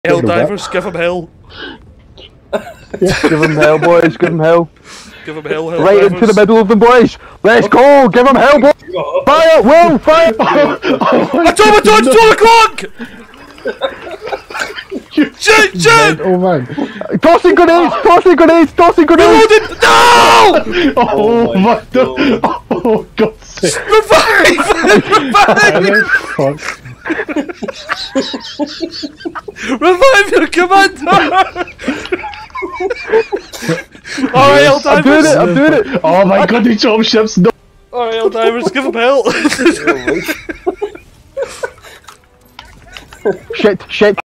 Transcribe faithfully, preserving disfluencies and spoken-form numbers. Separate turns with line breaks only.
Helldivers, give him hell.
Yeah, give him hell, boys, give him hell.
Give him hell, hell.
Right
divers.
into the middle of them, boys. Let's go, give him hell, boys. Fire, Will, fire. Oh, oh,
I told my dodge twelve o'clock! Shoot, shoot!
Oh man.
Tossing grenades, tossing grenades, tossing grenades.
Reloaded! No!
Oh, my god. Oh, God's sake.
Revive! Revive!
Fuck.
Revive your commander! Alright, Helldivers!
I'm doing it, I'm doing it.
Oh my god, he dropped ships. No.
Alright, Helldivers, give him hell!
Shit, shit.